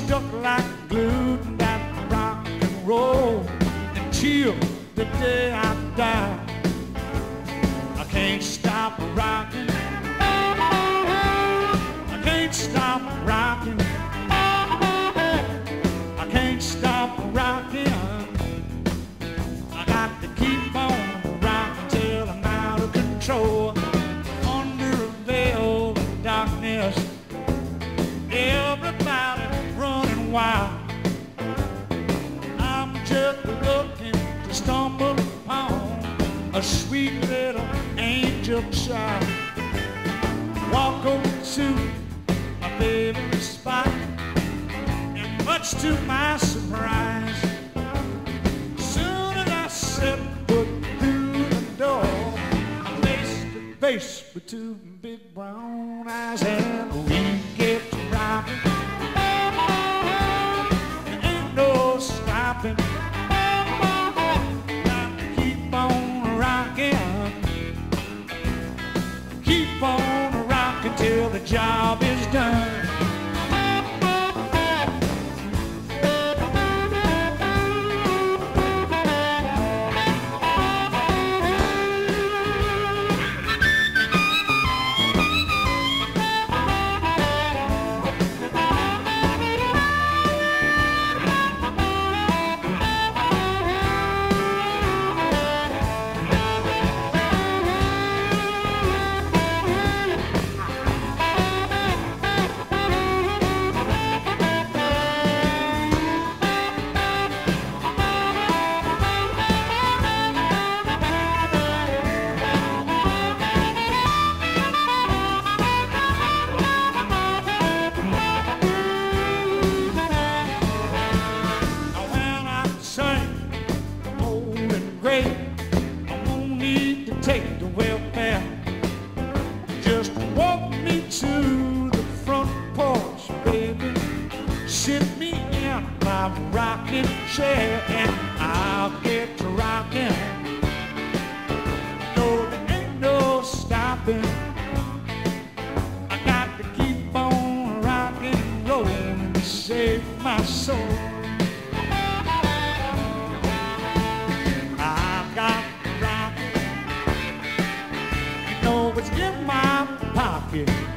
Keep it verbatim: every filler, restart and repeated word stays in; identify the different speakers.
Speaker 1: stuck like glue to that rock and roll until the day I die. I can't stop rocking. I can't stop rocking. I can't stop rocking. I got to keep on rocking till I'm out of control. Under a veil of darkness, everybody running wild. I'm just looking to stumble upon a sweet little angel child. Walk over to my favorite spot, and much to my surprise, soon as I set foot through the door, I'm face to face with two big brown eyes, and we get to rocking. There ain't no stopping. Got to keep on rocking. Keep on rocking till the job is done. I'm gonna need to take the welfare. Just walk me to the front porch, baby. Sit me in my rocking chair, and I'll get to rocking. No, there ain't no stopping. I got to keep on rocking and rolling to save my soul. What's in my pocket?